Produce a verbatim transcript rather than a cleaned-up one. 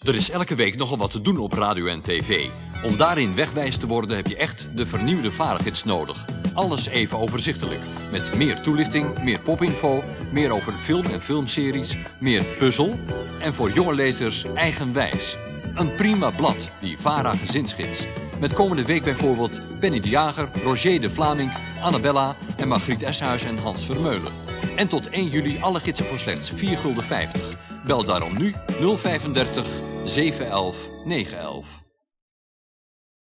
Er is elke week nogal wat te doen op radio en tv. Om daarin wegwijs te worden heb je echt de vernieuwde vaargids nodig. Alles even overzichtelijk. Met meer toelichting, meer popinfo, meer over film en filmseries, meer puzzel en voor jonge lezers eigenwijs. Een prima blad, die VARA gezinsgids. Met komende week bijvoorbeeld Penny de Jager, Roger de Vlaming, Annabella en Margriet Eshuis en Hans Vermeulen. En tot één juli alle gidsen voor slechts vier gulden vijftig. Bel daarom nu nul drieënvijftig zeven elf negen elf.